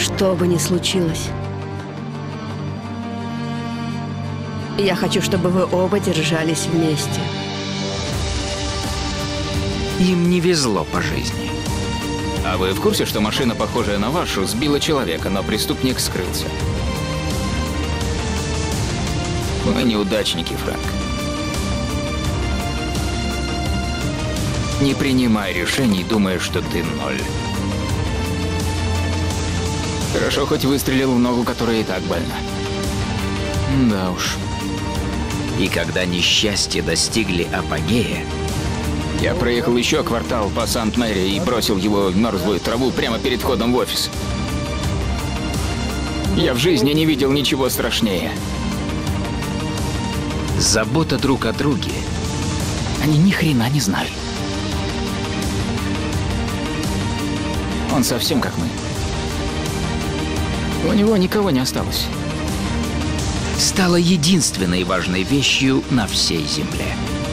Что бы ни случилось, я хочу, чтобы вы оба держались вместе. Им не везло по жизни. А вы в курсе, что машина, похожая на вашу, сбила человека, но преступник скрылся? Мы неудачники, Фрэнк. Не принимай решений, думая, что ты ноль. Хорошо, хоть выстрелил в ногу, которая и так больна. Да уж. И когда несчастья достигли апогея, Я проехал еще квартал по Сант-Мэри и бросил его в мерзлую траву прямо перед входом в офис. Я в жизни не видел ничего страшнее. забота друг о друге, они ни хрена не знали. Он совсем как мы. У него никого не осталось. Стала единственной важной вещью на всей земле.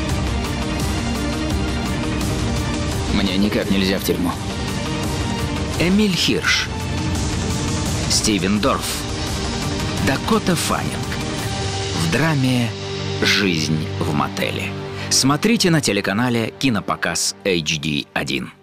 Мне никак нельзя в тюрьму. Эмиль Хирш, Стивен Дорф, Дакота Фаннинг в драме «Жизнь в мотеле». Смотрите на телеканале «Кинопоказ HD1».